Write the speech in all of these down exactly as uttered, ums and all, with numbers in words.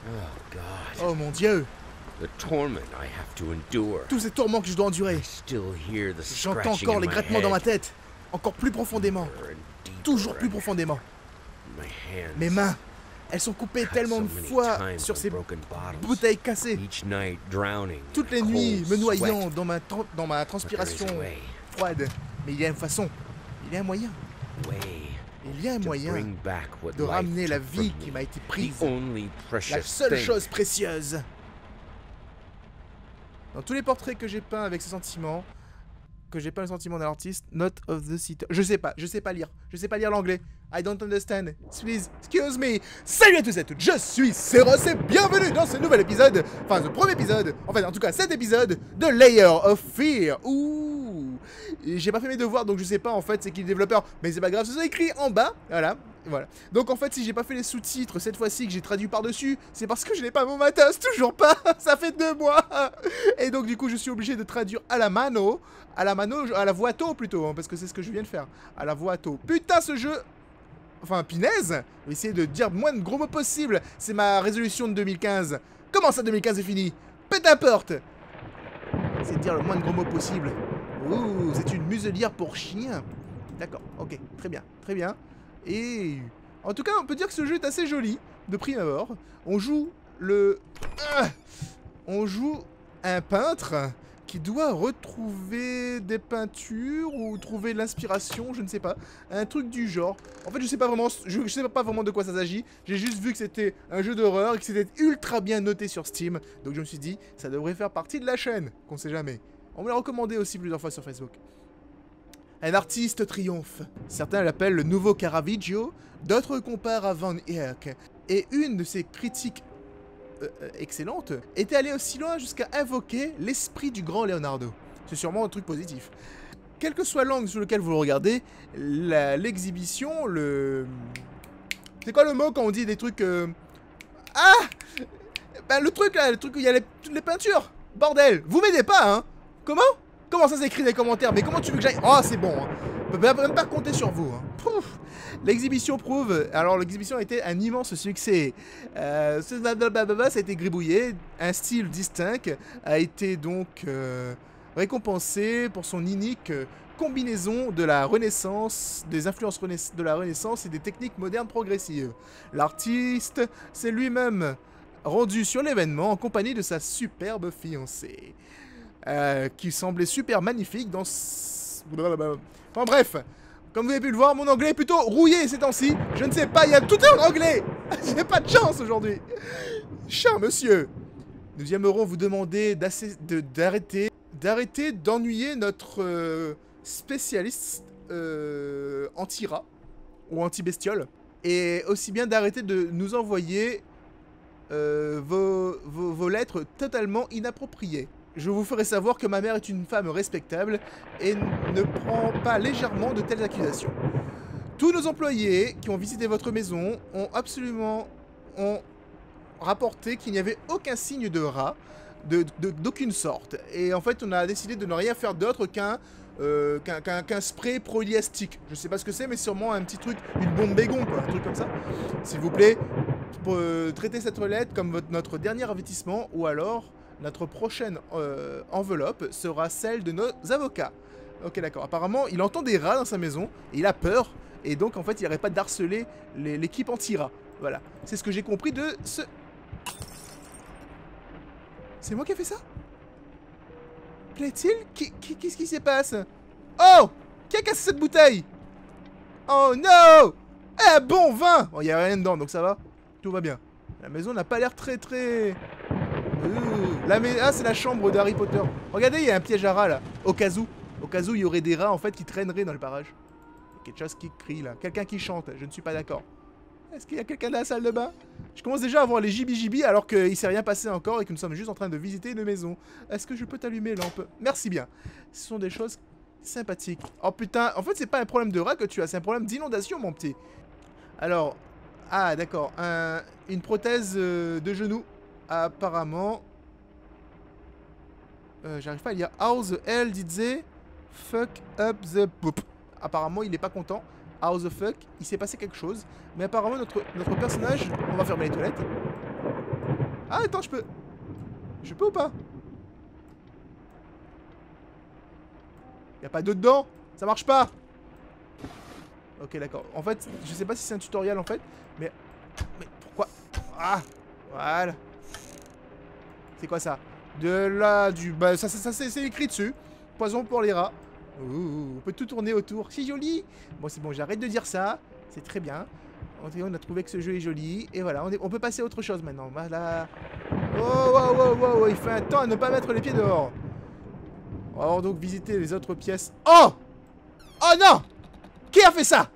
Oh mon Dieu. Tous ces tourments que je dois endurer. J'entends encore les grattements dans ma tête. Encore plus profondément. Toujours plus profondément. Mes mains, elles sont coupées tellement de fois sur ces bouteilles cassées. Toutes les nuits, me noyant dans ma, dans ma transpiration froide. Mais il y a une façon, il y a un moyen. Il y a un moyen de ramener la vie qui m'a été prise. La seule chose précieuse. Dans tous les portraits que j'ai peints avec ces sentiments, que j'ai peint le sentiment d'un artiste, Note of the City. Je sais pas, je sais pas lire. Je sais pas lire l'anglais. I don't understand. Please, excuse me. Salut à tous et à toutes, je suis Seros et bienvenue dans ce nouvel épisode, enfin ce premier épisode, enfin en tout cas cet épisode de Layer of Fear. Ouh, j'ai pas fait mes devoirs donc je sais pas en fait c'est qui le développeur, mais c'est pas grave, c'est écrit en bas, voilà. Voilà. Donc en fait si j'ai pas fait les sous-titres cette fois-ci que j'ai traduit par-dessus, c'est parce que je n'ai pas mon matos, toujours pas. Ça fait deux mois. Et donc du coup je suis obligé de traduire à la mano, à la mano, à la voix-to plutôt, hein, parce que c'est ce que je viens de faire, à la voix-to. Putain ce jeu. Enfin, pinaise, je vais essayer de dire moins de gros mots possible. C'est ma résolution de deux mille quinze. Comment ça, deux mille quinze est fini? Peu importe. C'est de dire le moins de gros mots possible. Ouh, c'est une muselière pour chien. D'accord, ok, très bien, très bien. Et en tout cas, on peut dire que ce jeu est assez joli, de prime abord. On joue le... Ah on joue un peintre qui doit retrouver des peintures ou trouver l'inspiration, je ne sais pas, un truc du genre. En fait, je sais pas vraiment, je, je sais pas vraiment de quoi ça s'agit. J'ai juste vu que c'était un jeu d'horreur et que c'était ultra bien noté sur Steam. Donc je me suis dit, ça devrait faire partie de la chaîne, qu'on sait jamais. On me l'a recommandé aussi plusieurs fois sur Facebook. Un artiste triomphe. Certains l'appellent le nouveau Caravaggio, d'autres comparent à Van Eyck. Et une de ses critiques Euh, excellente, était allé aussi loin jusqu'à invoquer l'esprit du grand Leonardo. C'est sûrement un truc positif. Quel que soit l'angle sur lequel vous le regardez, l'exhibition, le... C'est quoi le mot quand on dit des trucs... Euh... Ah ben, le truc là, le truc où il y a les, toutes les peintures. Bordel, vous m'aidez pas, hein. Comment Comment ça s'écrit dans les commentaires? Mais comment tu veux que j'aille... Oh, c'est bon, hein. On peut même pas compter sur vous, hein. L'exhibition prouve, alors l'exhibition a été un immense succès, euh, ça a été gribouillé, un style distinct a été donc euh, récompensé pour son unique combinaison de la Renaissance, des influences de la Renaissance et des techniques modernes progressives. L'artiste s'est lui-même rendu sur l'événement en compagnie de sa superbe fiancée, euh, qui semblait super magnifique dans... Enfin bref. Comme vous avez pu le voir, mon anglais est plutôt rouillé ces temps-ci. Je ne sais pas, il y a tout en anglais. J'ai pas de chance aujourd'hui. Cher monsieur, nous aimerons vous demander d'arrêter d'arrêter d'ennuyer notre euh, spécialiste euh, anti-rat ou anti-bestiole. Et aussi bien d'arrêter de nous envoyer euh, vos, vos, vos lettres totalement inappropriées. Je vous ferai savoir que ma mère est une femme respectable et ne prend pas légèrement de telles accusations. Tous nos employés qui ont visité votre maison ont absolument ont rapporté qu'il n'y avait aucun signe de rat, d'aucune sorte. Et en fait, on a décidé de ne rien faire d'autre qu'un euh, qu'un qu'un qu'un spray polyastique. Je sais pas ce que c'est, mais sûrement un petit truc, une bombe bégon, quoi, un truc comme ça. S'il vous plaît, pour, euh, traitez cette lettre comme votre, notre dernier avertissement, ou alors... Notre prochaine euh, enveloppe sera celle de nos avocats. Ok, d'accord. Apparemment, il entend des rats dans sa maison, et il a peur, et donc, en fait, il n'arrête pas d'harceler l'équipe anti-rats. Voilà. C'est ce que j'ai compris de ce... C'est moi qui ai fait ça? Plaît-il? Qu'est-ce qui se passe? Oh! Qui a cassé cette bouteille? Oh non! Un bon vin! Bon, il n'y a rien dedans, donc ça va. Tout va bien. La maison n'a pas l'air très, très... Euh, là, mais, ah, c'est la chambre d'Harry Potter. Regardez, il y a un piège à rats là. Au cas où. Au cas où il y aurait des rats en fait qui traîneraient dans le barrage. Il y a quelque chose qui crie là. Quelqu'un qui chante. Je ne suis pas d'accord. Est-ce qu'il y a quelqu'un dans la salle de bain? Je commence déjà à voir les jibi-jibi alors qu'il s'est rien passé encore et que nous sommes juste en train de visiter une maison. Est-ce que je peux t'allumer lampe? Merci bien. Ce sont des choses sympathiques. Oh putain. En fait, c'est pas un problème de rat que tu as. C'est un problème d'inondation, mon petit. Alors. Ah, d'accord. Un... Une prothèse euh, de genou. Apparemment, euh, j'arrive pas à lire. How the hell did they fuck up the poop? Apparemment, il est pas content. How the fuck? Il s'est passé quelque chose. Mais apparemment, notre, notre personnage... On va fermer les toilettes. Ah, attends, je peux... Je peux ou pas? Y'a pas d'eau dedans? Ça marche pas? Ok, d'accord. En fait, je sais pas si c'est un tutoriel, en fait. Mais... Mais pourquoi? Ah, voilà. C'est quoi ça? De là, du... Bah, ça, ça, ça c'est écrit dessus. Poison pour les rats. Ouh, on peut tout tourner autour. C'est joli. Bon, c'est bon, j'arrête de dire ça. C'est très bien. On a trouvé que ce jeu est joli. Et voilà, on, est... on peut passer à autre chose maintenant. Voilà. Oh, wow, wow, wow, wow, il fait un temps à ne pas mettre les pieds dehors. On va donc visiter les autres pièces. Oh! Oh non! Qui a fait ça?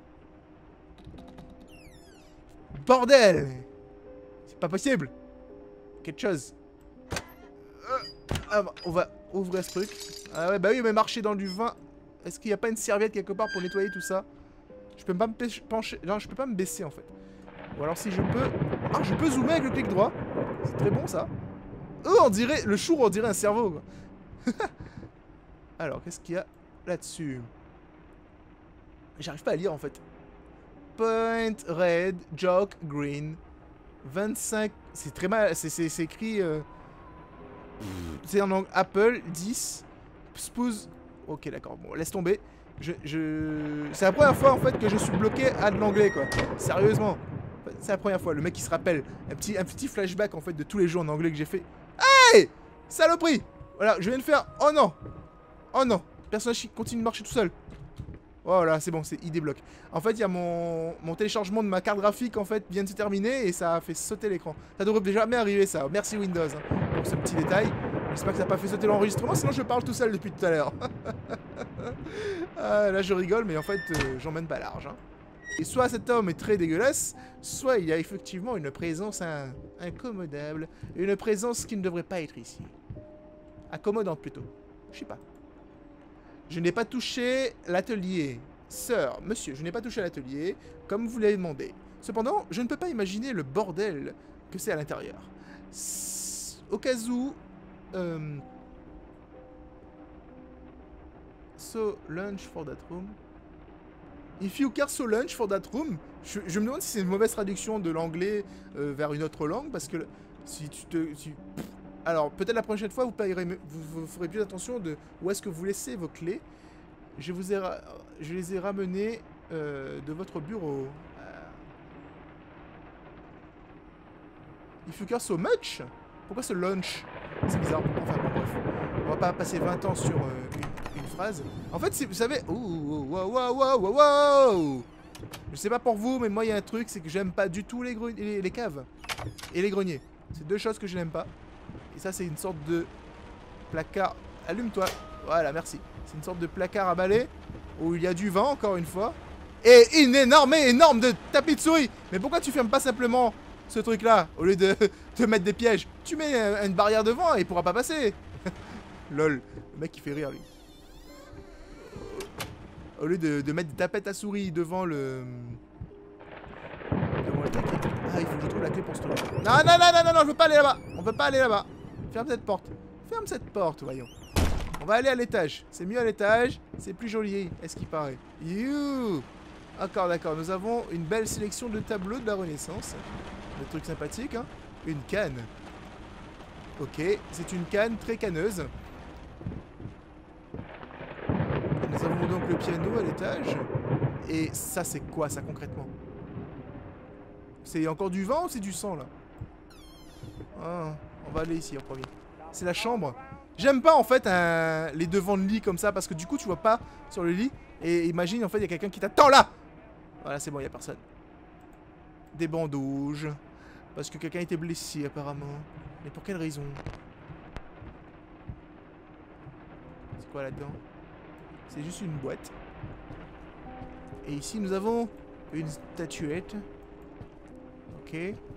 Bordel! C'est pas possible. Quelque chose. Euh, ah, on va ouvrir ce truc. Ah ouais, bah oui, mais marcher dans du vin. Est-ce qu'il n'y a pas une serviette quelque part pour nettoyer tout ça? Je peux pas me pencher. Non, je peux pas me baisser en fait. Ou alors si je peux... Ah, je peux zoomer avec le clic droit. C'est très bon ça. Oh, on dirait... Le chour, on dirait un cerveau quoi. Alors, qu'est-ce qu'il y a là-dessus? J'arrive pas à lire en fait. Point red, joke green. vingt-cinq. C'est très mal. C'est écrit. Euh... C'est en anglais. Apple dix. Spouse. Ok, d'accord. Bon, laisse tomber. Je. je... C'est la première fois en fait que je suis bloqué à de l'anglais quoi. Sérieusement. C'est la première fois. Le mec qui se rappelle. Un petit, un petit flashback en fait de tous les jours en anglais que j'ai fait. Hey! Saloperie! Voilà, je viens de faire. Oh non! Oh non! Le personnage qui continue de marcher tout seul. Voilà, c'est bon, c'est il débloque. En fait, il y a mon, mon téléchargement de ma carte graphique en fait vient de se terminer et ça a fait sauter l'écran. Ça devrait jamais arriver ça. Merci Windows hein, pour ce petit détail. J'espère que ça n'a pas fait sauter l'enregistrement, sinon je parle tout seul depuis tout à l'heure. Ah, là je rigole, mais en fait euh, j'emmène pas large. Hein. Et soit cet homme est très dégueulasse, soit il y a effectivement une présence in incommodable, une présence qui ne devrait pas être ici. Accommodante plutôt. Je sais pas. Je n'ai pas touché l'atelier. Sœur, monsieur, je n'ai pas touché l'atelier, comme vous l'avez demandé. Cependant, je ne peux pas imaginer le bordel que c'est à l'intérieur. Au cas où... Euh, so lunch for that room. If you care so lunch for that room. Je, je me demande si c'est une mauvaise traduction de l'anglais euh, vers une autre langue, parce que si tu te... Si, alors, peut-être la prochaine fois, vous, paierez, vous, vous ferez plus attention de où est-ce que vous laissez vos clés. Je, vous ai je les ai ramenées euh, de votre bureau. If you care so much? Pourquoi ce lunch? C'est bizarre. Enfin, bon, bref. On va pas passer vingt ans sur euh, une, une phrase. En fait, vous savez... Oh, wow, wow, wow, wow, wow. Je sais pas pour vous, mais moi, il y a un truc, c'est que j'aime pas du tout les, les, les caves et les greniers. C'est deux choses que je n'aime pas. Et ça, c'est une sorte de placard. Allume-toi. Voilà, merci. C'est une sorte de placard à balai où il y a du vent, encore une fois. Et une énorme, énorme de tapis de souris. Mais pourquoi tu fermes pas simplement ce truc-là au lieu de te mettre des pièges? Tu mets une barrière devant et il pourra pas passer. Lol. Le mec, il fait rire, lui. Au lieu de, de mettre des tapettes à souris devant le... Devant le taquet. Ah, il faut que je trouve la clé pour ce truc. Non, non, non, non, non, non, je veux pas aller là-bas. On peut pas aller là-bas. Ferme cette porte. Ferme cette porte, voyons. On va aller à l'étage. C'est mieux à l'étage. C'est plus joli, est-ce qu'il paraît. You. D'accord, d'accord. Nous avons une belle sélection de tableaux de la Renaissance. Des trucs sympathiques, hein. Une canne. Ok, c'est une canne très canneuse. Nous avons donc le piano à l'étage. Et ça, c'est quoi, ça, concrètement? C'est encore du vent ou c'est du sang, là? Ah, on va aller ici, en premier. C'est la chambre. J'aime pas, en fait, un... les devants de lit comme ça, parce que du coup, tu vois pas sur le lit. Et imagine, en fait, il y a quelqu'un qui t'attend là. Voilà, c'est bon, il y a personne. Des bandouges. Parce que quelqu'un était blessé, apparemment. Mais pour quelle raison? C'est quoi là-dedans? C'est juste une boîte. Et ici, nous avons une statuette. Ok.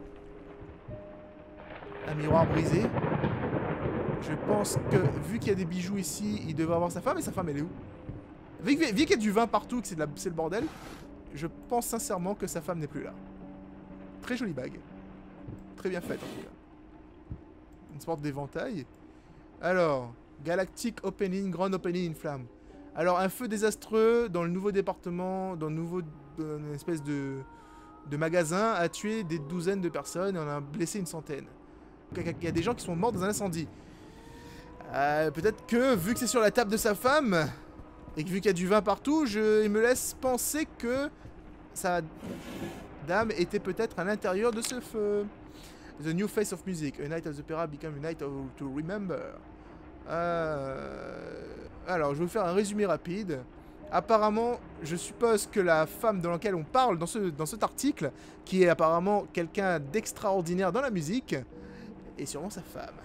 Un miroir brisé. Je pense que, vu qu'il y a des bijoux ici, il devrait avoir sa femme. Et sa femme, elle est où? Vu, vu qu'il y a du vin partout, que c'est le bordel, je pense sincèrement que sa femme n'est plus là. Très jolie bague. Très bien faite, en tout cas. Une sorte d'éventail. Alors, Galactic Opening, Grand Opening in Flamme. Alors, un feu désastreux dans le nouveau département, dans le nouveau, dans une espèce de, de magasin, a tué des douzaines de personnes et on a blessé une centaine. qu'il y a des gens qui sont morts dans un incendie. Euh, Peut-être que, vu que c'est sur la table de sa femme, et que vu qu'il y a du vin partout, je, il me laisse penser que sa dame était peut-être à l'intérieur de ce feu. The new face of music. A night of the opera become a night of, to remember. Euh... Alors, je vais vous faire un résumé rapide. Apparemment, je suppose que la femme dans laquelle on parle dans, ce, dans cet article, qui est apparemment quelqu'un d'extraordinaire dans la musique, est sûrement sa femme.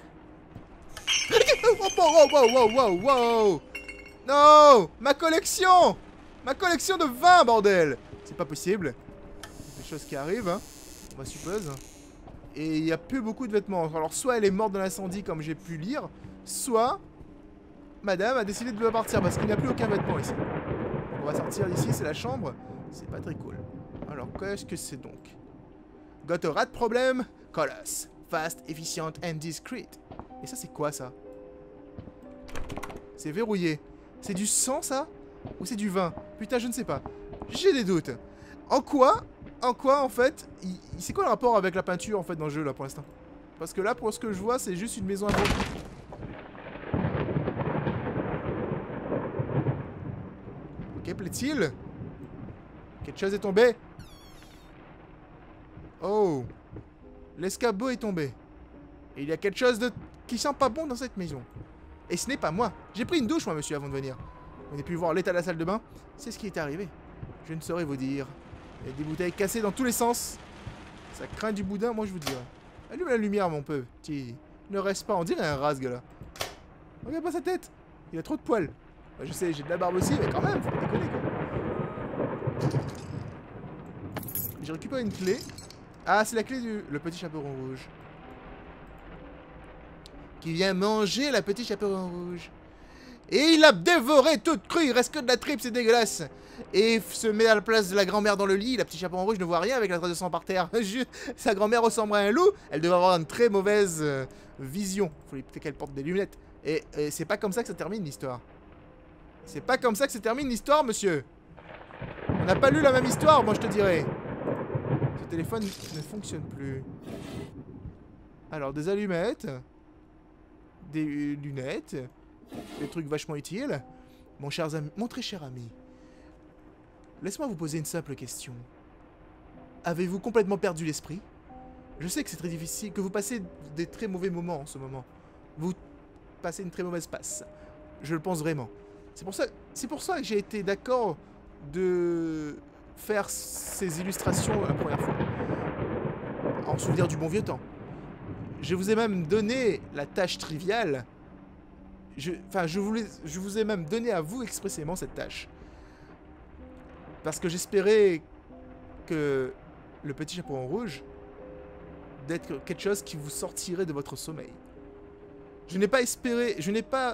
Wow, wow, wow, wow, wow. Non, ma collection, ma collection de vin, bordel. C'est pas possible. C'est des choses qui arrivent, hein, on va suppose. Et il n'y a plus beaucoup de vêtements. Alors, soit elle est morte dans l'incendie, comme j'ai pu lire, soit madame a décidé de partir parce qu'il n'y a plus aucun vêtement ici. On va sortir d'ici, c'est la chambre. C'est pas très cool. Alors, qu'est-ce que c'est donc? Got a rat problem? Call us. Fast, efficient and discreet. Et ça, c'est quoi, ça? C'est verrouillé. C'est du sang, ça? Ou c'est du vin? Putain, je ne sais pas. J'ai des doutes. En quoi? En quoi, en fait? C'est quoi le rapport avec la peinture, en fait, dans le jeu, là, pour l'instant? Parce que là, pour ce que je vois, c'est juste une maison à gros. Ok, plaît-il? Quelque chose est tombé? Oh! L'escabeau est tombé. Et il y a quelque chose de... qui sent pas bon dans cette maison. Et ce n'est pas moi. J'ai pris une douche, moi, monsieur, avant de venir. Vous avez pu voir l'état de la salle de bain. C'est ce qui est arrivé. Je ne saurais vous dire. Il y a des bouteilles cassées dans tous les sens. Ça craint du boudin, moi, je vous dirais. Allume la lumière, mon peu. Petit. Ne reste pas. On dirait un rat, ce gars-là. Regarde pas sa tête. Il a trop de poils. Bah, je sais, j'ai de la barbe aussi, mais quand même, faut pas déconner, quoi. J'ai récupéré une clé. Ah, c'est la clé du... le petit chaperon rouge. Qui vient manger la petite chaperon rouge. Et il a dévoré toute crue, il reste que de la tripe, c'est dégueulasse. Et se met à la place de la grand-mère dans le lit, la petite chaperon rouge ne voit rien avec la trace de sang par terre. Sa grand-mère ressemble à un loup, elle devrait avoir une très mauvaise euh, vision. Faut peut-être qu'elle porte des lunettes. Et, et c'est pas comme ça que ça termine l'histoire. C'est pas comme ça que ça termine l'histoire, monsieur. On n'a pas lu la même histoire, moi je te dirais. Ce téléphone ne fonctionne plus. Alors, des allumettes. Des lunettes. Des trucs vachement utiles. Mon, cher ami, mon très cher ami. Laisse-moi vous poser une simple question. Avez-vous complètement perdu l'esprit? Je sais que c'est très difficile, que vous passez des très mauvais moments en ce moment. Vous passez une très mauvaise passe. Je le pense vraiment. C'est pour ça, c'est pour ça que j'ai été d'accord de faire ces illustrations la première fois. En souvenir du bon vieux temps. Je vous ai même donné la tâche triviale. Je, enfin, je, voulais, je vous ai même donné à vous expressément cette tâche. Parce que j'espérais que le petit chaperon rouge d'être quelque chose qui vous sortirait de votre sommeil. Je n'ai pas espéré, je n'ai pas...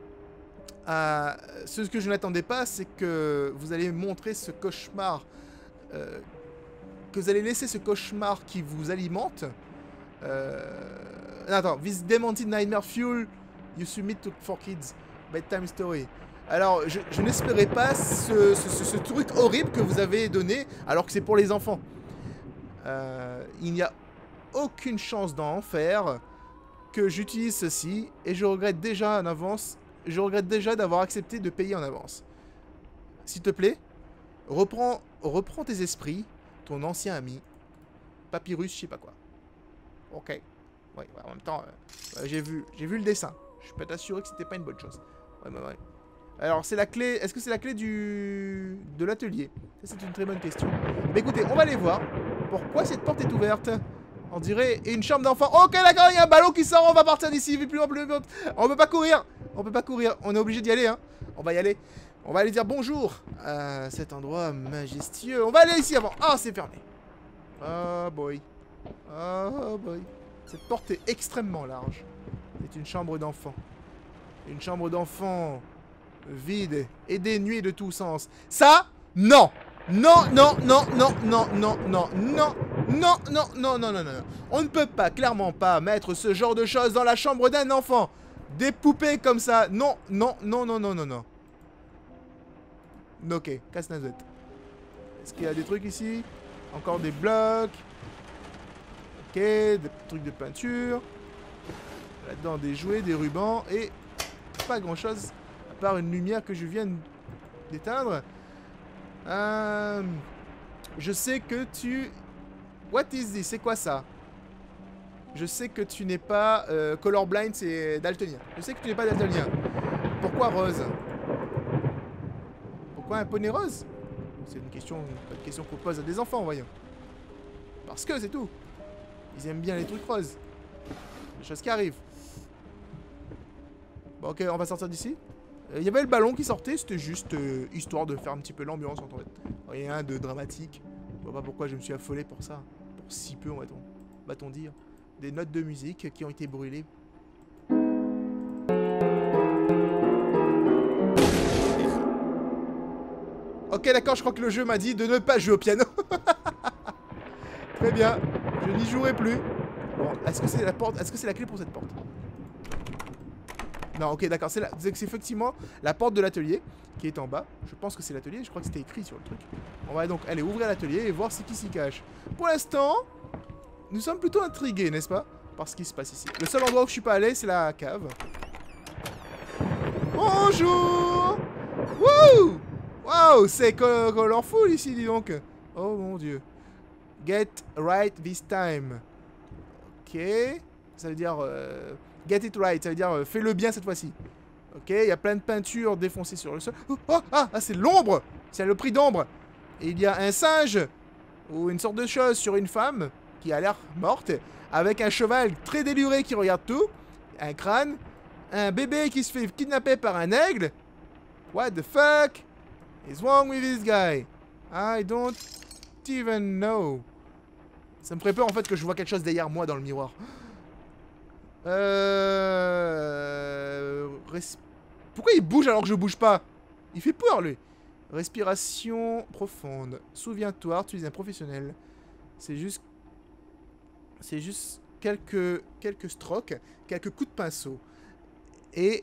Euh, ce que je n'attendais pas, c'est que vous allez montrer ce cauchemar, euh, que vous allez laisser ce cauchemar qui vous alimente. Euh, attends, this demented nightmare fuel you submit to for kids, bedtime story. Alors, je, je n'espérais pas ce, ce, ce, ce truc horrible que vous avez donné, alors que c'est pour les enfants. Euh, il n'y a aucune chance d'en faire que j'utilise ceci, et je regrette déjà en avance. Je regrette déjà d'avoir accepté de payer en avance. S'il te plaît, reprends, reprends tes esprits, ton ancien ami, Papyrus, je sais pas quoi. Ok. Ouais, ouais, en même temps, euh, j'ai vu, j'ai vu le dessin. Je peux t'assurer que c'était pas une bonne chose. Ouais, ouais, ouais. Alors, c'est la clé... Est-ce que c'est la clé du... de l'atelier? Ça, c'est une très bonne question. Mais écoutez, on va aller voir. Pourquoi cette porte est ouverte? On dirait une chambre d'enfant. Ok, d'accord, il y a un ballon qui sort, on va partir d'ici. Plus plus, plus, on peut pas courir. On peut pas courir. On est obligé d'y aller, hein. On va y aller. On va aller dire bonjour à cet endroit majestueux. On va aller ici avant. Ah, c'est fermé. Oh boy. Oh boy. Cette porte est extrêmement large. C'est une chambre d'enfant. Une chambre d'enfant vide et dénuée de tout sens. Ça, non. Non, non, non, non, non, non, non, non, non, non, non, non, non, non. On ne peut pas, clairement pas, mettre ce genre de choses dans la chambre d'un enfant. Des poupées comme ça. Non, non, non, non, non, non, non. Ok, casse-noisette. Est-ce qu'il y a des trucs ici? Encore des blocs. Ok, des trucs de peinture. Là-dedans, des jouets, des rubans et pas grand-chose à part une lumière que je viens d'éteindre. Euh, je sais que tu... What is this? C'est quoi ça? Je sais que tu n'es pas euh, colorblind, c'est daltonien. Je sais que tu n'es pas daltonien. Pourquoi rose? Pourquoi un poney rose? C'est une question, une question qu'on pose à des enfants, voyons. Parce que c'est tout. Ils aiment bien les trucs roses. Les choses qui arrivent. Bon, ok, on va sortir d'ici. Il euh, y avait le ballon qui sortait, c'était juste euh, histoire de faire un petit peu l'ambiance en fait. Rien de dramatique. Je vois pas pourquoi je me suis affolé pour ça. Pour si peu, on va-t-on va-t-on dire. Des notes de musique qui ont été brûlées. Ok, d'accord, je crois que le jeu m'a dit de ne pas jouer au piano. Très bien, je n'y jouerai plus. Bon, est-ce que c'est la porte? Est-ce que c'est la clé pour cette porte? Non, ok, d'accord, c'est effectivement la porte de l'atelier qui est en bas. Je pense que c'est l'atelier, je crois que c'était écrit sur le truc. On va donc aller ouvrir l'atelier et voir ce qui s'y cache. Pour l'instant, nous sommes plutôt intrigués, n'est-ce pas? Par ce qui se passe ici. Le seul endroit où je suis pas allé, c'est la cave. Bonjour! Wouh! Wow, c'est colorful ici, dis donc. Oh mon dieu. Get right this time. Ok. Ça veut dire... Euh, get it right, ça veut dire euh, fais-le bien cette fois-ci. Ok, il y a plein de peintures défoncées sur le sol. Oh, oh ah, ah c'est l'ombre! C'est le prix d'ombre. Et il y a un singe, ou une sorte de chose sur une femme, qui a l'air morte, avec un cheval très déluré qui regarde tout, un crâne, un bébé qui se fait kidnapper par un aigle. What the fuck is wrong with this guy? I don't even know. Ça me ferait peur en fait que je vois quelque chose derrière moi dans le miroir. Euh... Res... Pourquoi il bouge alors que je bouge pas? Il fait peur lui. Respiration profonde. Souviens-toi, tu es un professionnel. C'est juste... C'est juste quelques, quelques strokes, quelques coups de pinceau. Et...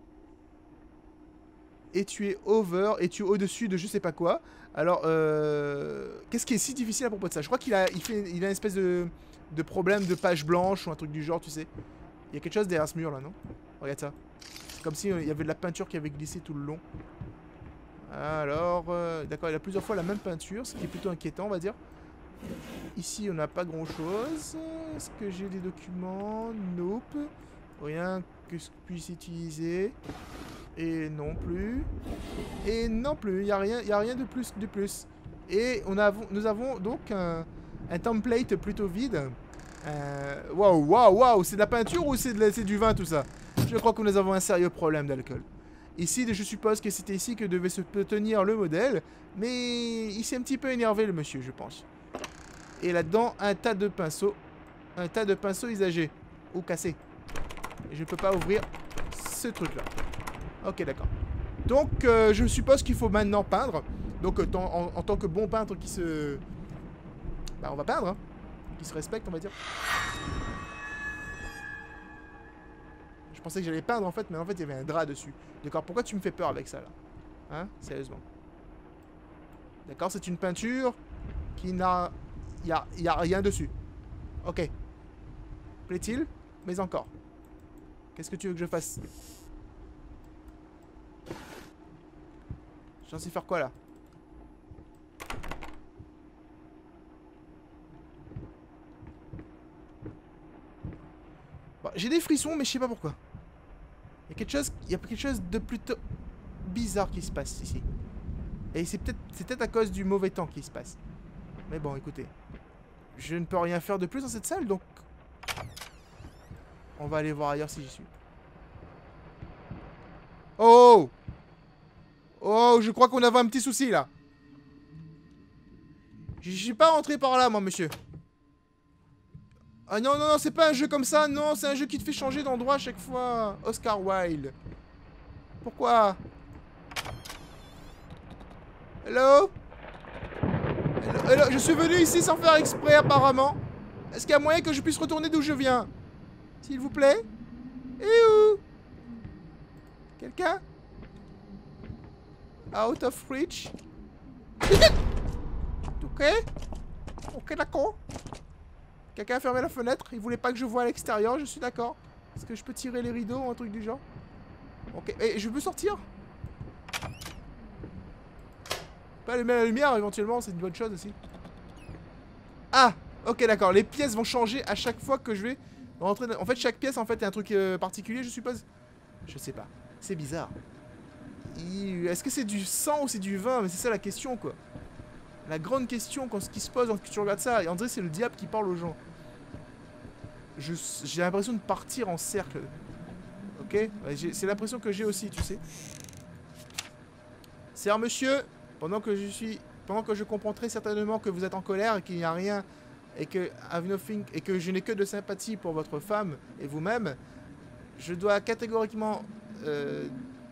Et tu es over, et tu es au-dessus de je sais pas quoi. Alors, euh... qu'est-ce qui est si difficile à propos de ça? Je crois qu'il a, il fait, il a une espèce de, de problème de page blanche ou un truc du genre, tu sais. Il y a quelque chose derrière ce mur là, non? Regarde ça. C'est comme s'il y avait de la peinture qui avait glissé tout le long. Alors, euh, d'accord, il a plusieurs fois la même peinture, ce qui est plutôt inquiétant, on va dire. Ici, on n'a pas grand-chose. Est-ce que j'ai des documents? Nope. Rien que je puisse utiliser. Et non plus. Et non plus, il n'y a rien, il y a rien de plus de plus. Et on a, nous avons donc un, un template plutôt vide. Waouh, waouh, waouh, c'est de la peinture ou c'est du vin tout ça? Je crois que nous avons un sérieux problème d'alcool. Ici, je suppose que c'était ici que devait se tenir le modèle. Mais il s'est un petit peu énervé le monsieur, je pense. Et là-dedans, un tas de pinceaux. Un tas de pinceaux usagés. Ou cassés. Et je ne peux pas ouvrir ce truc-là. Ok, d'accord. Donc, euh, je suppose qu'il faut maintenant peindre. Donc, euh, en, en tant que bon peintre qui se... Bah, on va peindre, hein. Qui se respecte, on va dire. Je pensais que j'allais peindre, en fait, mais en fait, il y avait un drap dessus. D'accord, pourquoi tu me fais peur avec ça, là? Hein? Sérieusement. D'accord, c'est une peinture qui n'a... Il n'y a, y a rien dessus. Ok. Plaît-il? Mais encore. Qu'est-ce que tu veux que je fasse? J'en sais faire quoi là? Bon, j'ai des frissons mais je sais pas pourquoi. Il y a quelque chose, il y a quelque chose de plutôt bizarre qui se passe ici. Et c'est peut-être c'est peut-être à cause du mauvais temps qui se passe. Mais bon, écoutez. Je ne peux rien faire de plus dans cette salle donc... On va aller voir ailleurs si j'y suis. Oh! Oh, je crois qu'on avait un petit souci, là. Je suis pas rentré par là, moi, monsieur. Ah non, non, non, c'est pas un jeu comme ça, non. C'est un jeu qui te fait changer d'endroit à chaque fois. Oscar Wilde. Pourquoi? Hello? Hello? Hello? Je suis venu ici sans faire exprès, apparemment. Est-ce qu'il y a moyen que je puisse retourner d'où je viens? S'il vous plaît? Et où? Quelqu'un? Out of reach. Ok. Ok, d'accord. Quelqu'un a fermé la fenêtre. Il voulait pas que je voie à l'extérieur, je suis d'accord. Est-ce que je peux tirer les rideaux ou un truc du genre? Ok, et je peux sortir? Pas allumer la lumière éventuellement, c'est une bonne chose aussi. Ah, ok d'accord, les pièces vont changer à chaque fois que je vais rentrer dans... En fait chaque pièce en fait est un truc euh, particulier je suppose. Je sais pas, c'est bizarre. Est-ce que c'est du sang ou c'est du vin? Mais c'est ça la question quoi. La grande question quand ce qui se pose quand tu regardes ça, et on dirait c'est le diable qui parle aux gens. J'ai l'impression de partir en cercle. Ok, c'est l'impression que j'ai aussi, tu sais. Sir monsieur, pendant que je suis, pendant que je comprends très certainement que vous êtes en colère et qu'il n'y a rien et que have nothing, et que je n'ai que de sympathie pour votre femme et vous-même, je dois catégoriquement euh,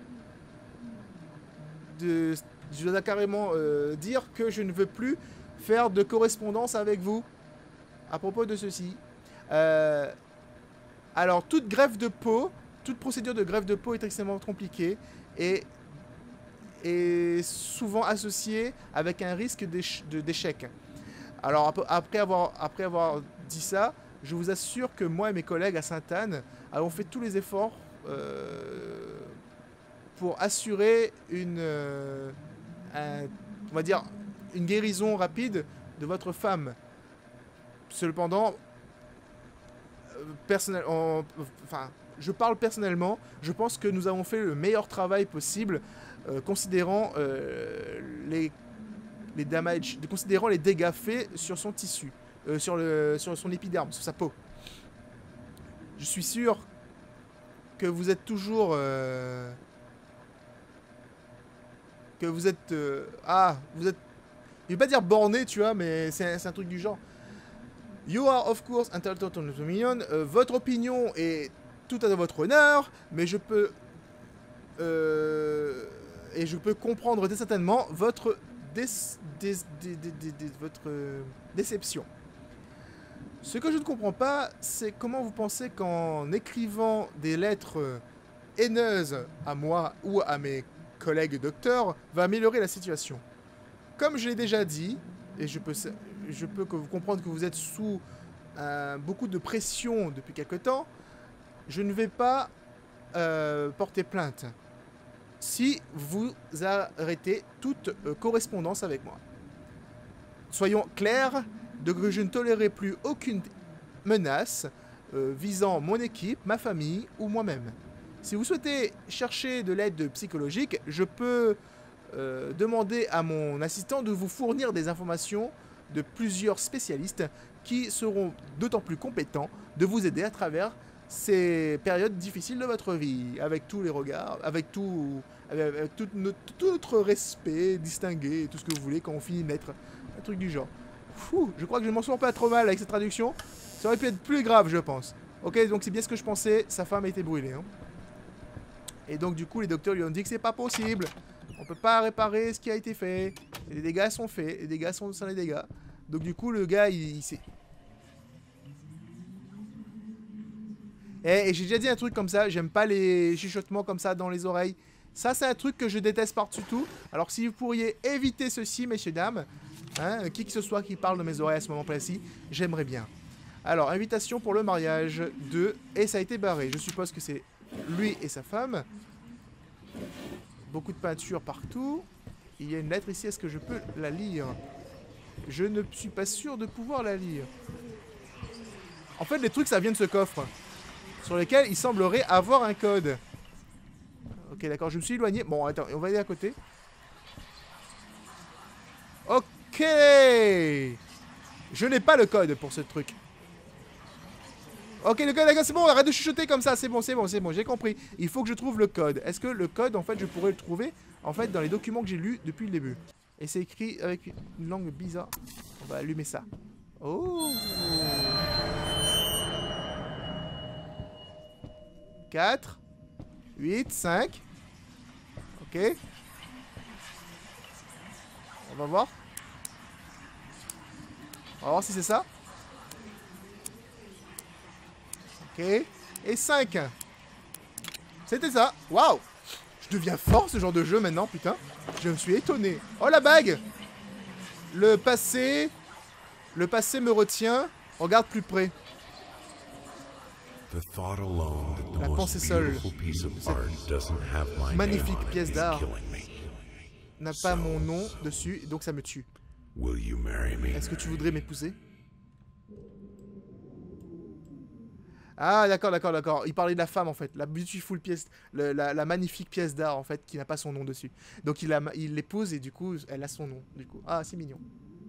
de, je dois carrément euh, dire que je ne veux plus faire de correspondance avec vous à propos de ceci. Euh, alors toute greffe de peau, toute procédure de greffe de peau est extrêmement compliquée et est souvent associée avec un risque d'échec. Alors après avoir, après avoir dit ça, je vous assure que moi et mes collègues à Sainte-Anne avons fait tous les efforts euh, pour assurer une, euh, un, on va dire, une guérison rapide de votre femme. Cependant, personnel, en, enfin, je parle personnellement, je pense que nous avons fait le meilleur travail possible, euh, considérant euh, les, les damage, considérant les dégâts faits sur son tissu, euh, sur, le, sur son épiderme, sur sa peau. Je suis sûr que vous êtes toujours, euh, que vous êtes, euh, ah, vous êtes, je vais pas dire borné, tu vois, mais c'est un truc du genre. You are of course entitled to an opinion. Euh, votre opinion est tout à votre honneur, mais je peux euh, et je peux comprendre très certainement votre dé dé dé dé dé dé votre euh, déception. Ce que je ne comprends pas, c'est comment vous pensez qu'en écrivant des lettres haineuses à moi ou à mes collègues docteurs va améliorer la situation. Comme je l'ai déjà dit, et je peux je peux que vous comprendre que vous êtes sous euh, beaucoup de pression depuis quelque temps, je ne vais pas euh, porter plainte si vous arrêtez toute euh, correspondance avec moi. Soyons clairs, de que je ne tolérerai plus aucune menace euh, visant mon équipe, ma famille ou moi-même. Si vous souhaitez chercher de l'aide psychologique, je peux euh, demander à mon assistant de vous fournir des informations de plusieurs spécialistes qui seront d'autant plus compétents de vous aider à travers ces périodes difficiles de votre vie, avec tous les regards, avec tout, avec, avec tout, notre, tout notre respect, distingué, tout ce que vous voulez quand on finit de mettre un truc du genre. Fou, je crois que je m'en sors pas trop mal avec cette traduction. Ça aurait pu être plus grave, je pense. Ok, donc c'est bien ce que je pensais, sa femme a été brûlée. Hein. Et donc du coup, les docteurs lui ont dit que c'est pas possible. On peut pas réparer ce qui a été fait. Et les dégâts sont faits. Les dégâts sont sans les dégâts. Donc du coup, le gars, il, il s'est... Et, et j'ai déjà dit un truc comme ça. J'aime pas les chuchotements comme ça dans les oreilles. Ça, c'est un truc que je déteste par-dessus tout. Alors si vous pourriez éviter ceci, messieurs, dames, hein, qui que ce soit qui parle de mes oreilles à ce moment précis, j'aimerais bien. Alors, invitation pour le mariage de... Et ça a été barré. Je suppose que c'est lui et sa femme. Beaucoup de peinture partout. Il y a une lettre ici, est-ce que je peux la lire? Je ne suis pas sûr de pouvoir la lire. En fait, les trucs, ça vient de ce coffre. Sur lequel il semblerait avoir un code. Ok, d'accord, je me suis éloigné. Bon, attends, on va aller à côté. Ok. Je n'ai pas le code pour ce truc. Ok, le code, d'accord, c'est bon, arrête de chuchoter comme ça, c'est bon, c'est bon, c'est bon, j'ai compris. Il faut que je trouve le code. Est-ce que le code, en fait, je pourrais le trouver, en fait, dans les documents que j'ai lus depuis le début? Et c'est écrit avec une langue bizarre. On va allumer ça. Oh. quatre, huit, cinq. Ok. On va voir. On va voir si c'est ça. Ok. Et cinq. C'était ça. Waouh. Je deviens fort ce genre de jeu maintenant, putain. Je me suis étonné. Oh, la bague. Le passé. Le passé me retient. Regarde plus près. La pensée seule, magnifique pièce d'art, n'a pas mon nom dessus, donc ça me tue. Est-ce que tu voudrais m'épouser? Ah, d'accord, d'accord, d'accord. Il parlait de la femme, en fait. La beautiful pièce, le, la, la magnifique pièce d'art, en fait, qui n'a pas son nom dessus. Donc, il, a, il l'épouse et du coup, elle a son nom. Du coup. Ah, c'est mignon.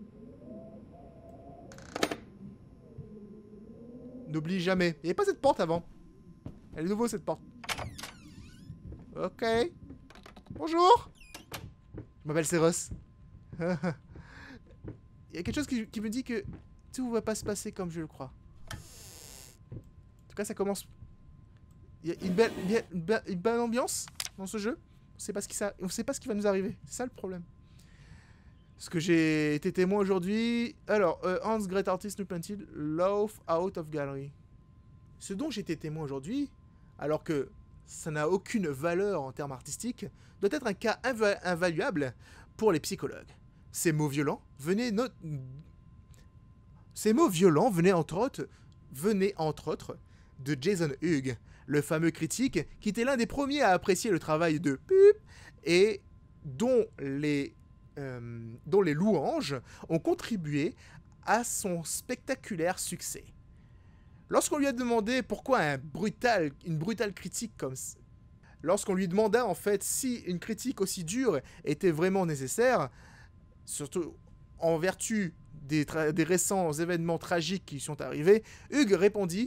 N'oublie jamais. Il n'y avait pas cette porte avant. Elle est nouveau, cette porte. Ok. Bonjour. Je m'appelle Seros. Il y a quelque chose qui, qui me dit que tout va pas se passer comme je le crois. En tout cas, ça commence... Il y a une belle, il y a une belle, une belle ambiance dans ce jeu. On sait pas ce qui ça, on sait pas ce qui va nous arriver. C'est ça le problème. Ce que j'ai été témoin aujourd'hui... Alors, euh, Hans Great Artist New Painted, Laugh Out of Gallery. Ce dont j'ai été témoin aujourd'hui, alors que ça n'a aucune valeur en termes artistiques, doit être un cas inva invaluable pour les psychologues. Ces mots violents venaient... No Ces mots violents venaient entre autres... Venaient entre autres de Jason Hughes, le fameux critique qui était l'un des premiers à apprécier le travail de Pup et dont les... Euh, dont les louanges ont contribué à son spectaculaire succès. Lorsqu'on lui a demandé pourquoi un brutal, une brutale critique comme ça, lorsqu'on lui demanda en fait si une critique aussi dure était vraiment nécessaire, surtout en vertu des, des récents événements tragiques qui sont arrivés, Hugues répondit: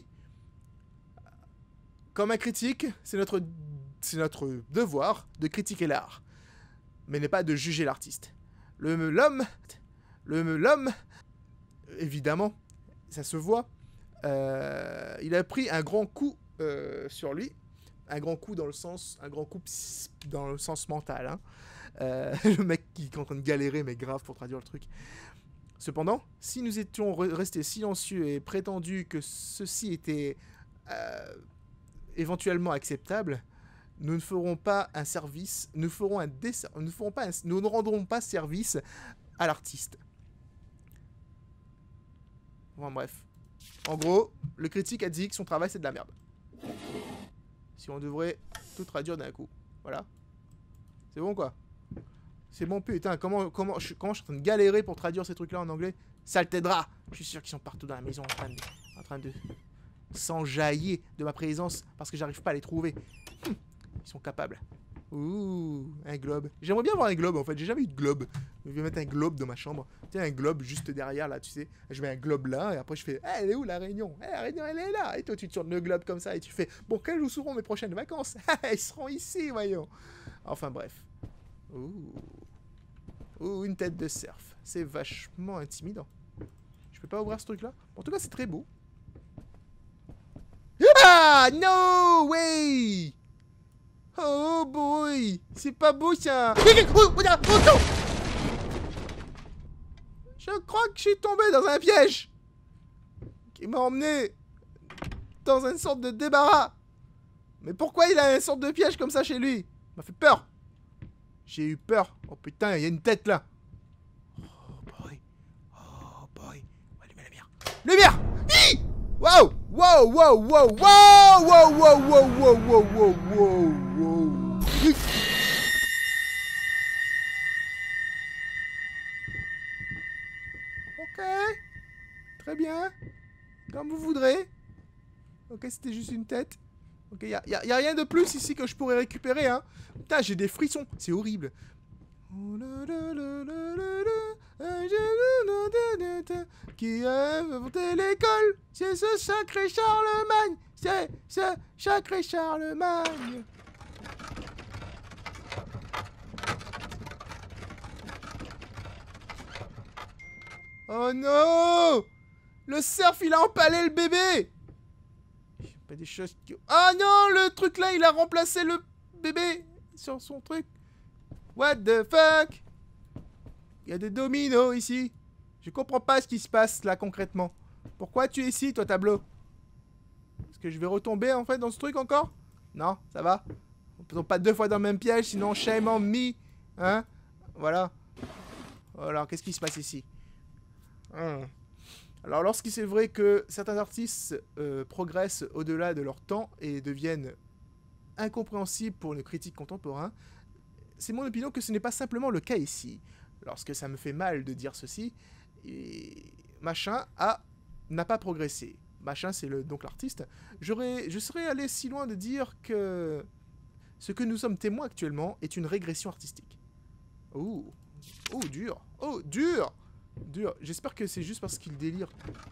comme un critique, c'est notre, c'est notre devoir de critiquer l'art, mais n'est pas de juger l'artiste. Le l'homme, le l'homme, évidemment, ça se voit. Euh, il a pris un grand coup euh, sur lui, un grand coup dans le sens, un grand coup dans le sens mental. Hein. Euh, le mec qui est en train de galérer, mais grave pour traduire le truc. Cependant, si nous étions re restés silencieux et prétendu que ceci était euh, éventuellement acceptable, nous ne ferons pas un service, nous ferons un dessin, nous, ferons pas un, nous ne rendrons pas service à l'artiste. Enfin bref. En gros, le critique a dit que son travail c'est de la merde. Si on devrait tout traduire d'un coup. Voilà. C'est bon quoi? C'est bon putain, comment, comment, je, comment je suis en train de galérer pour traduire ces trucs là en anglais? Ça t'aidera. Je suis sûr qu'ils sont partout dans la maison en train de, en train de s'enjailler de ma présence parce que j'arrive pas à les trouver. Ils sont capables. Ouh, un globe. J'aimerais bien avoir un globe en fait. J'ai jamais eu de globe. Je vais mettre un globe dans ma chambre. Tiens, un globe juste derrière là, tu sais. Je mets un globe là et après je fais hey, elle est où la réunion? Hey, la réunion elle est là. Et toi tu tournes le globe comme ça et tu fais bon, quelles où seront mes prochaines vacances? Ils seront ici, voyons. Enfin bref. Ouh. Ouh, une tête de surf. C'est vachement intimidant. Je peux pas ouvrir ce truc là? En tout cas, c'est très beau. Ah, no way! Oh boy! C'est pas beau ça! Je crois que je suis tombé dans un piège! Qui m'a emmené dans une sorte de débarras! Mais pourquoi il a une sorte de piège comme ça chez lui? Il m'a fait peur! J'ai eu peur! Oh putain, il y a une tête là! Oh boy! Oh boy! On va allumer la lumière! Lumière! Hi! Wow! Wow! Wow! Wow! Wow! Wow! Wow! Wow! Wow! Wow! Wow! Wow! Wow! Ok. Très bien. Comme vous voudrez. Ok, c'était juste une tête. Ok, y'a y a, y a rien de plus ici que je pourrais récupérer, hein. Putain, j'ai des frissons. C'est horrible. Qui a inventé l'école? C'est ce sacré Charlemagne. C'est ce sacré Charlemagne. Oh non! Le cerf, il a empalé le bébé! Pas des choses qui... Ah non, le truc là, il a remplacé le bébé sur son truc. What the fuck? Il y a des dominos ici. Je comprends pas ce qui se passe là concrètement. Pourquoi tu es ici, toi, tableau? Est-ce que je vais retomber en fait dans ce truc encore? Non, ça va. On ne tombe pas deux fois dans le même piège, sinon shame on me. Hein? Voilà. Alors, qu'est-ce qui se passe ici? Hum. Alors, lorsqu'il c'est vrai que certains artistes euh, progressent au-delà de leur temps et deviennent incompréhensibles pour le critique contemporain, c'est mon opinion que ce n'est pas simplement le cas ici. Lorsque ça me fait mal de dire ceci, et machin a n'a pas progressé. Machin, c'est le, donc l'artiste. J'aurais, je serais allé si loin de dire que ce que nous sommes témoins actuellement est une régression artistique. Oh, oh, dur. Oh, dur. Dur. J'espère que c'est juste parce qu'il délire.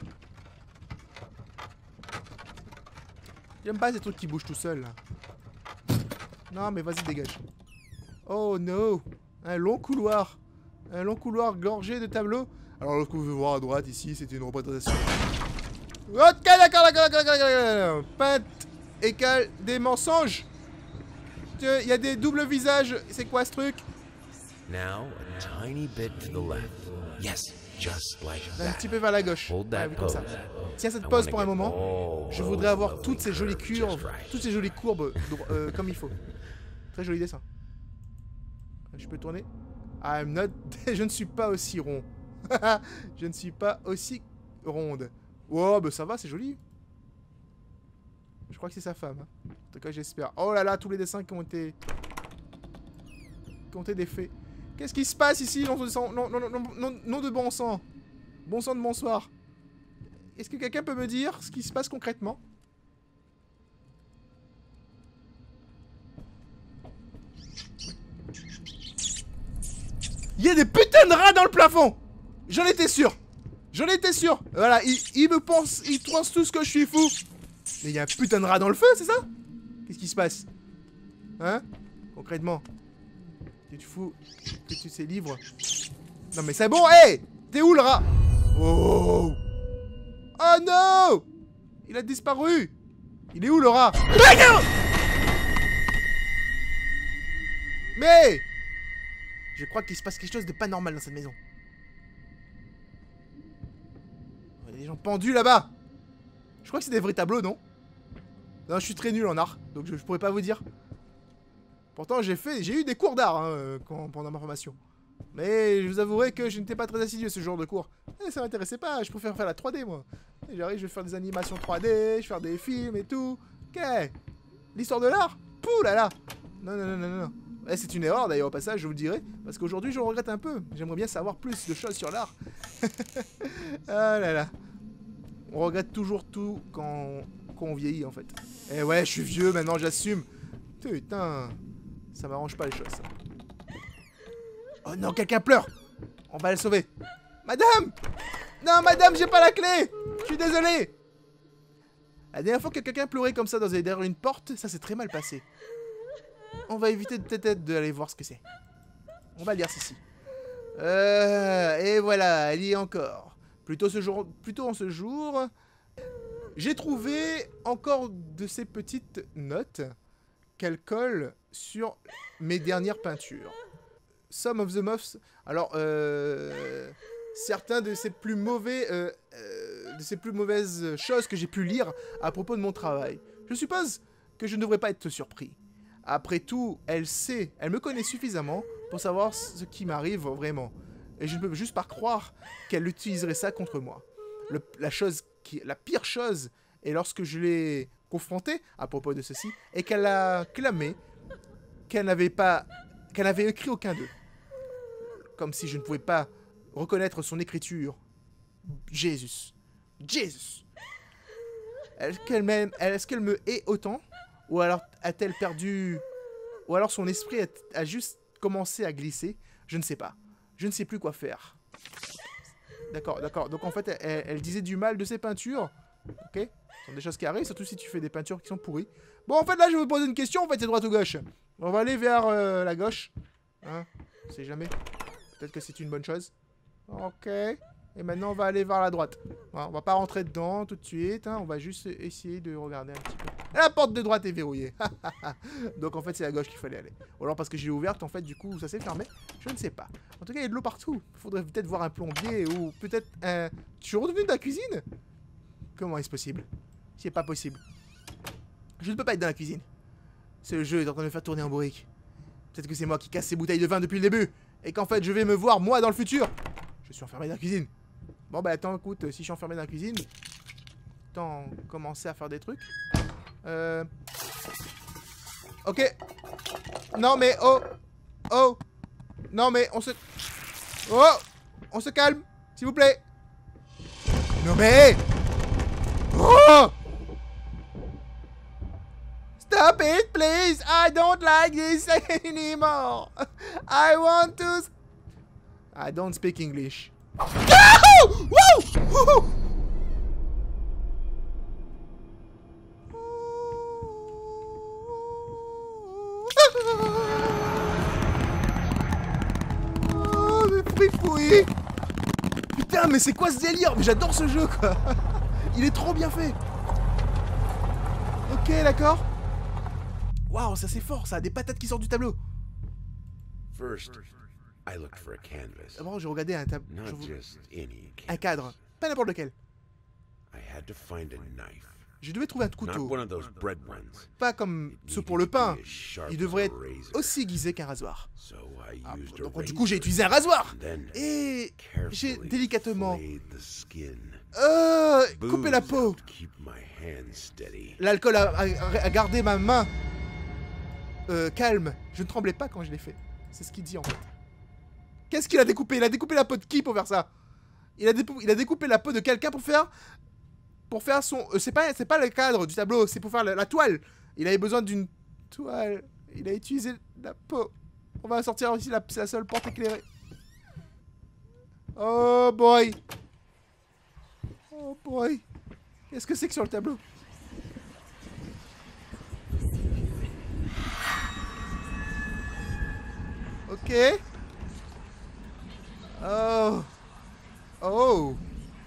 J'aime pas ces trucs qui bougent tout seuls, là. Non, mais vas-y, dégage. Oh, no. Un long couloir. Un long couloir gorgé de tableaux. Alors, ce que vous pouvez voir à droite, ici, c'était une représentation. Ok, d'accord, d'accord, d'accord, d'accord. Peinte égale des mensonges. Il y a des doubles visages. C'est quoi ce truc? Now, a tiny bit to the left. Yes, just like that. Un petit peu vers la gauche. Hold that Ouais, comme ça. pose. Tiens cette I pause wanna pour un get moment. all Je voudrais those avoir lovely toutes ces jolies curves curves, just right. toutes ces jolies courbes dro- euh, comme il faut. Très joli dessin. Je peux tourner? I'm not... Je ne suis pas aussi rond. Je ne suis pas aussi ronde. Oh, bah ça va, c'est joli. Je crois que c'est sa femme. Hein. En tout cas, j'espère. Oh là là, tous les dessins qui ont été... qui ont été défaits. Qu'est-ce qui se passe ici? Non, non, non, non, non, non, non de bon sang. Bon sang de bonsoir. Est-ce que quelqu'un peut me dire ce qui se passe concrètement? Il y a des putains de rats dans le plafond! J'en étais sûr! J'en étais sûr! Voilà, ils, ils me pensent, ils pensent tous que je suis fou! Mais il y a un putain de rat dans le feu, c'est ça? Qu'est-ce qui se passe? Hein? Concrètement? Tu te fous que tu sais livres? Non mais c'est bon, hé! Hey, t'es où le rat? Oh! Oh non! Il a disparu! Il est où le rat? Mais! Je crois qu'il se passe quelque chose de pas normal dans cette maison. Il y a des gens pendus là-bas. Je crois que c'est des vrais tableaux, non? Non, je suis très nul en art, donc je, je pourrais pas vous dire. Pourtant, j'ai fait, j'ai eu des cours d'art hein, quand, pendant ma formation. Mais je vous avouerai que je n'étais pas très assidu à ce genre de cours. Et ça m'intéressait pas, je préfère faire la trois D, moi. Et j'arrive, je vais faire des animations trois D, je vais faire des films et tout. Ok. L'histoire de l'art? Pouh là là. Non, non, non, non, non. Eh, c'est une erreur d'ailleurs au passage, je vous le dirai, parce qu'aujourd'hui je le regrette un peu. J'aimerais bien savoir plus de choses sur l'art. Ah là là. On regrette toujours tout quand, quand on vieillit en fait. Eh ouais, je suis vieux maintenant, j'assume. Putain, ça m'arrange pas les choses. Ça. Oh non, quelqu'un pleure. On va la sauver. Madame! Non, madame, j'ai pas la clé! Je suis désolé! La dernière fois que quelqu'un pleurait comme ça dans, derrière une porte, ça s'est très mal passé. On va éviter peut-être d'aller voir ce que c'est. On va lire ceci. Euh, et voilà, elle y est encore. Plutôt, ce jour, plutôt en ce jour, j'ai trouvé encore de ces petites notes qu'elle colle sur mes dernières peintures. Some of the Muffs. Alors, euh, certains de ces plus mauvais, euh, euh, de ces plus mauvaises choses que j'ai pu lire à propos de mon travail. Je suppose que je ne devrais pas être surpris. Après tout, elle sait, elle me connaît suffisamment pour savoir ce qui m'arrive vraiment. Et je ne peux juste pas croire qu'elle utiliserait ça contre moi. Le, la chose qui, la pire chose est lorsque je l'ai confrontée à propos de ceci, et qu'elle a clamé qu'elle n'avait pas, qu'elle n'avait écrit aucun d'eux. Comme si je ne pouvais pas reconnaître son écriture. Jésus. Jésus. Est-ce qu'elle m'aime, est-ce qu'elle me hait autant? Ou alors a-t-elle perdu... Ou alors son esprit a, a juste commencé à glisser? Je ne sais pas. Je ne sais plus quoi faire. D'accord, d'accord. Donc en fait, elle, elle disait du mal de ses peintures. Ok. Ce sont des choses qui arrivent, surtout si tu fais des peintures qui sont pourries. Bon, en fait, là, je vais vous poser une question. En fait, c'est droite ou gauche? On va aller vers euh, la gauche. Hein? On sait jamais. Peut-être que c'est une bonne chose. Ok. Et maintenant, on va aller vers la droite. Voilà, on va pas rentrer dedans tout de suite. Hein. On va juste essayer de regarder un petit peu. La porte de droite est verrouillée. Donc en fait, c'est à gauche qu'il fallait aller. Ou alors parce que j'ai ouverte, en fait, du coup, ça s'est fermé. Je ne sais pas. En tout cas, il y a de l'eau partout. Il faudrait peut-être voir un plombier ou peut-être un... Tu es revenu de la cuisine? Comment est-ce possible? C'est pas possible. Je ne peux pas être dans la cuisine. Ce jeu est en train de me faire tourner en bourrique. Peut-être que c'est moi qui casse ces bouteilles de vin depuis le début. Et qu'en fait, je vais me voir, moi, dans le futur. Je suis enfermé dans la cuisine. Bon bah attends, écoute, si je suis enfermé dans la cuisine, autant commencer à faire des trucs. Euh... Ok. Non mais oh. Oh. Non mais on se... Oh. On se calme, s'il vous plaît. Non mais... Oh. Stop it, please. I don't like this anymore. I want to... I don't speak English. Woo! Woo! Oh, mais frifouille. Putain, mais c'est quoi ce délire? Mais j'adore ce jeu, quoi. Il est trop bien fait. Ok, d'accord. Waouh, ça c'est fort, ça. Des patates qui sortent du tableau. First, I looked for a canvas. D'abord, j'ai regardé un tableau. Not just any Un canvas. cadre. Pas n'importe lequel. I had to find a knife. Je devais trouver un Not couteau. one of those bread ones. Pas comme ceux pour le pain. Il devrait être aussi aiguisé qu'un rasoir. So I Ah, used a donc, du coup, j'ai razor utilisé un rasoir. and then Et j'ai carefully délicatement flayed the skin. euh, coupé la Booze peau. helped keep my hands steady. L'alcool a, a- a gardé ma main euh, calme. Je ne tremblais pas quand je l'ai fait. C'est ce qu'il dit en fait. Qu'est-ce qu'il a découpé? Il a découpé la peau de qui pour faire ça? Il a, dépou- il a découpé la peau de quelqu'un pour faire... Pour faire son... Euh, c'est pas, c'est pas le cadre du tableau, c'est pour faire la, la toile. Il avait besoin d'une toile. Il a utilisé la peau. On va sortir ici, la- c'est la seule porte éclairée. Oh boy. Oh boy. Qu'est-ce que c'est que sur le tableau? Ok. Oh. Oh.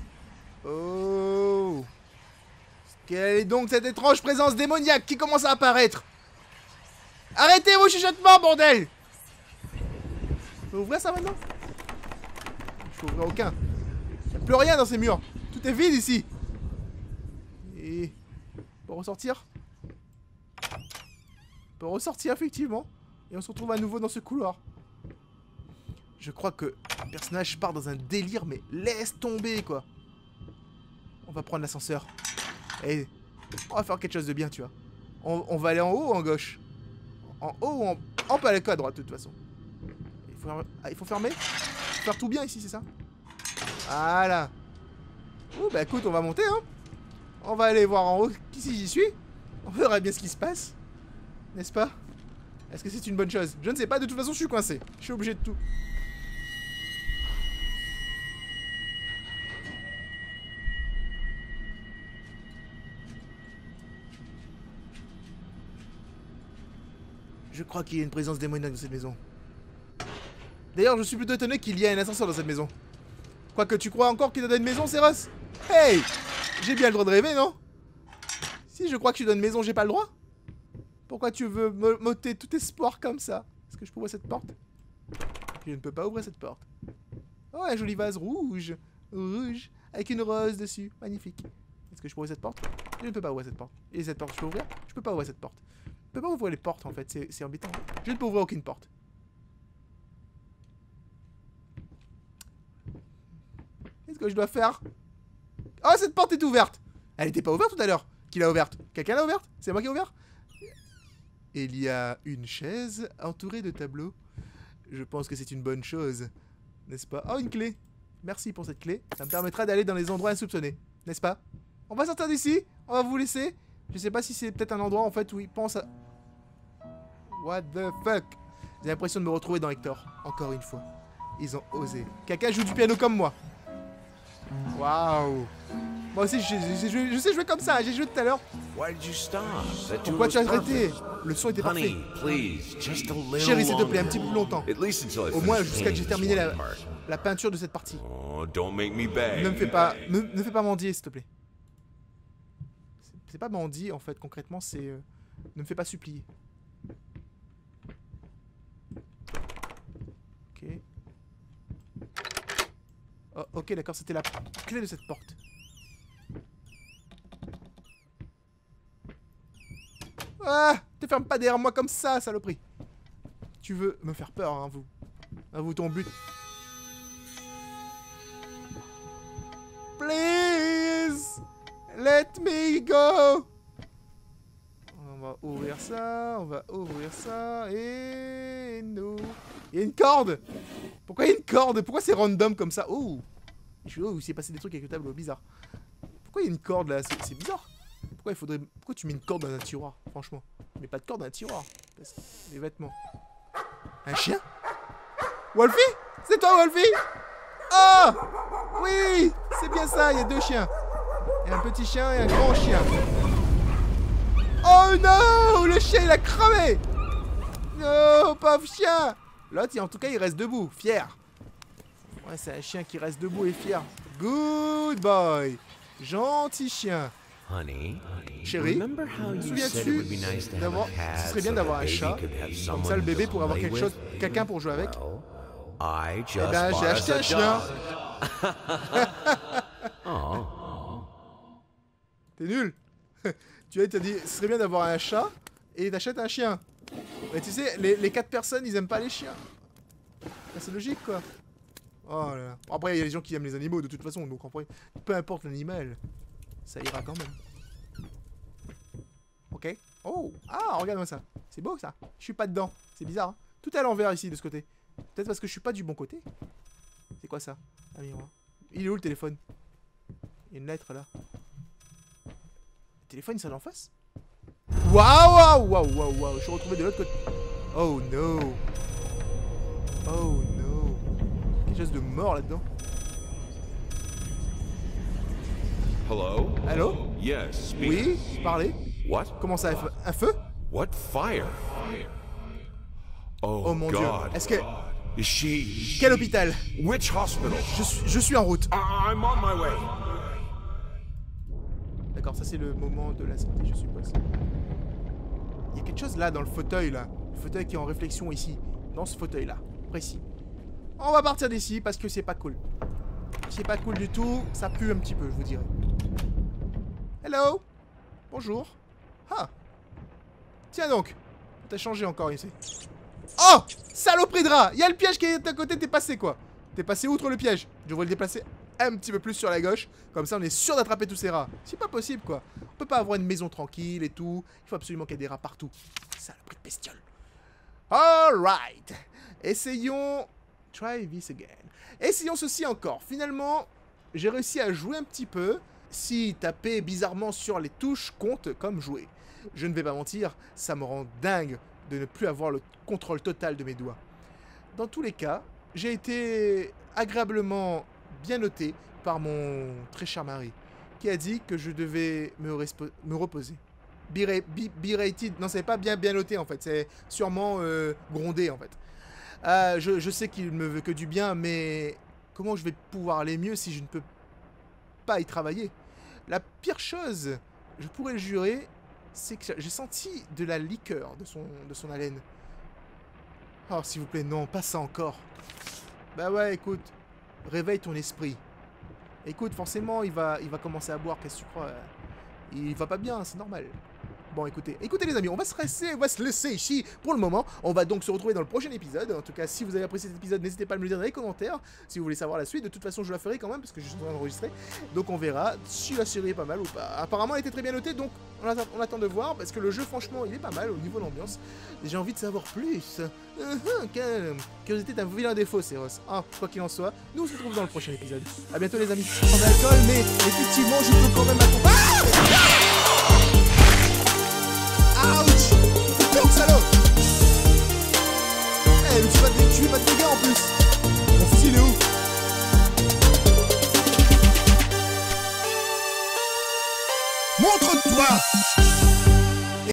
Oh. Quelle est donc cette étrange présence démoniaque qui commence à apparaître? Arrêtez vos chuchotements, bordel! Je peux ouvrir ça maintenant? Je peux ouvrir aucun. Il n'y a plus rien dans ces murs. Tout est vide ici. Et... On peut ressortir? On peut ressortir, effectivement. Et on se retrouve à nouveau dans ce couloir. Je crois que le personnage part dans un délire, mais laisse tomber, quoi. On va prendre l'ascenseur. Et on va faire quelque chose de bien, tu vois. On, on va aller en haut ou en gauche? En haut ou en... On peut aller à droite, de toute façon. Il faut, ah, il faut fermer? Faire tout bien ici, c'est ça? Voilà. Oh, bah écoute, on va monter, hein. On va aller voir en haut si j'y suis. On verra bien ce qui se passe. N'est-ce pas? Est-ce que c'est une bonne chose? Je ne sais pas, de toute façon, je suis coincé. Je suis obligé de tout. Je crois qu'il y a une présence démoniaque dans cette maison. D'ailleurs, je suis plutôt étonné qu'il y ait un ascenseur dans cette maison. Quoique tu crois encore qu'il y a une maison, Céros? Hey! J'ai bien le droit de rêver, non? Si je crois que je suis dans une maison, j'ai pas le droit? Pourquoi tu veux me m'ôter tout espoir comme ça? Est-ce que je peux ouvrir cette porte? Je ne peux pas ouvrir cette porte. Oh, un joli vase rouge. Rouge. Avec une rose dessus. Magnifique. Est-ce que je peux ouvrir cette porte? Je ne peux pas ouvrir cette porte. Et cette porte, je peux ouvrir? Je peux pas ouvrir cette porte. Je peux pas ouvrir les portes en fait, c'est embêtant. Je ne peux ouvrir aucune porte. Qu'est-ce que je dois faire? Oh, cette porte est ouverte! Elle était pas ouverte tout à l'heure. Qui l'a ouverte? Quelqu'un l'a ouverte? C'est moi qui l'ai ouverte? Il y a une chaise entourée de tableaux. Je pense que c'est une bonne chose. N'est-ce pas? Oh, une clé. Merci pour cette clé. Ça me permettra d'aller dans les endroits insoupçonnés. N'est-ce pas? On va sortir d'ici. On va vous laisser. Je sais pas si c'est peut-être un endroit en fait où ils pensent à... What the fuck? J'ai l'impression de me retrouver dans Hector. Encore une fois. Ils ont osé. Quelqu'un joue du piano comme moi. Waouh. Moi aussi, je, je, je, je sais jouer comme ça. J'ai joué tout à l'heure. Why did you stop? That tune Pourquoi was tu as arrêté? perfect. Le son était parfait. Honey, please, just a little Chérie, s'il te plaît, un longer. petit peu plus longtemps. At least until I Au moins finish jusqu'à que j'ai painting terminé this la, one part. la peinture de cette partie. Oh, don't make me beg. Ne me fais pas, me, ne fais pas mendier, s'il te plaît. C'est pas mendier en fait, concrètement, c'est euh, ne me fais pas supplier. Ok. Oh, ok, d'accord, c'était la clé de cette porte. Ah, te ferme pas derrière moi comme ça, saloperie. Tu veux me faire peur, hein, vous. À vous, ton but. Let me go. On va ouvrir ça, on va ouvrir ça, et nous... Il y a une corde. Pourquoi il y a une corde? Pourquoi c'est random comme ça? Oh, oh, il s'est passé des trucs avec le tableau, bizarre. Pourquoi il y a une corde là? C'est bizarre. Pourquoi il faudrait... Pourquoi tu mets une corde dans un tiroir? Franchement, mais pas de corde dans un tiroir. Les vêtements. Un chien? Wolfie? C'est toi, Wolfie? Oh! Oui! C'est bien ça, il y a deux chiens. Il y a un petit chien et un grand chien. Oh non! Le chien, il a cramé! Non, pauvre chien! L'autre, en tout cas, il reste debout, fier. Ouais, c'est un chien qui reste debout et fier. Good boy! Gentil chien. Honey, Chérie, souviens-tu d'avoir... Ce serait bien d'avoir un chat. Comme ça, le bébé pourrait avoir quelque chose, quelqu'un pour jouer avec. Eh ben, j'ai acheté un chien. T'es nul. Tu vois, t'as dit, ce serait bien d'avoir un chat et t'achètes un chien. Mais tu sais, les, les quatre personnes, ils aiment pas les chiens. C'est logique, quoi. Oh là là. Après, il y a des gens qui aiment les animaux de toute façon, donc après, peu importe l'animal, ça ira quand même. Ok. Oh. Ah, regarde-moi ça. C'est beau, ça. Je suis pas dedans. C'est bizarre, hein. Tout est à l'envers ici, de ce côté. Peut-être parce que je suis pas du bon côté. C'est quoi ça? Un miroir. Il est où le téléphone? Il y a une lettre là. Le téléphone il sonne en face? Waouh waouh waouh waouh waouh. Je suis retrouvé de l'autre côté. Oh no. Oh no. Quelque chose de mort là-dedans. Hello? Allô? Yes, speak. Oui, parlez. What? Comment ça? Un feu? What fire? Oh, Oh mon God. dieu. Est-ce que... Is she... Quel hôpital? Which hospital? Je suis, je suis en route. I- I'm on my way. D'accord, ça c'est le moment de la santé, je suppose. Il y a quelque chose là dans le fauteuil là. Le fauteuil qui est en réflexion ici. Dans ce fauteuil là, précis. On va partir d'ici parce que c'est pas cool. C'est pas cool du tout, ça pue un petit peu, je vous dirais. Hello. Bonjour. Ah. Tiens donc. T'as changé encore ici. Oh! Saloperie de rat! Il y a le piège qui est à côté, t'es passé quoi? T'es passé outre le piège. Je devrais le déplacer un petit peu plus sur la gauche. Comme ça, on est sûr d'attraper tous ces rats. C'est pas possible quoi. On peut pas avoir une maison tranquille et tout. Il faut absolument qu'il y ait des rats partout. Saloperie de bestiole. Alright. Essayons... Try this again. Essayons ceci encore. Finalement, j'ai réussi à jouer un petit peu. Si taper bizarrement sur les touches compte comme jouer. Je ne vais pas mentir, ça me rend dingue de ne plus avoir le contrôle total de mes doigts. Dans tous les cas, j'ai été agréablement bien noté par mon très cher mari, qui a dit que je devais me, me reposer. B-rated, non c'est pas bien bien noté en fait, c'est sûrement euh, grondé en fait. Euh, je, je sais qu'il me veut que du bien, mais comment je vais pouvoir aller mieux si je ne peux pas y travailler? La pire chose, je pourrais le jurer, c'est que j'ai senti de la liqueur de son, de son haleine. Oh, s'il vous plaît, non, pas ça encore. Bah ouais, écoute, réveille ton esprit. Écoute, forcément, il va, il va commencer à boire, qu'est-ce que tu crois? Il va pas bien, c'est normal. Bon, écoutez, écoutez les amis, on va se laisser, on va se laisser ici pour le moment. On va donc se retrouver dans le prochain épisode. En tout cas, si vous avez apprécié cet épisode, n'hésitez pas à me le dire dans les commentaires. Si vous voulez savoir la suite, de toute façon, je la ferai quand même parce que je suis en train d'enregistrer. Donc on verra si la série est pas mal ou pas. Apparemment, elle était très bien notée, donc on attend, on attend de voir parce que le jeu, franchement, il est pas mal au niveau de l'ambiance. J'ai envie de savoir plus. Uh-huh, quelle curiosité d'un vilain défaut, Céros. Ah, quoi qu'il en soit, nous on se retrouve dans le prochain épisode. A bientôt les amis. Sans alcool, mais effectivement, je peux quand même accompagner. Ouch! Donc salaud! Eh, mais tu vas te tuer pas de dégâts en plus! Mon fusil est où? Montre-toi!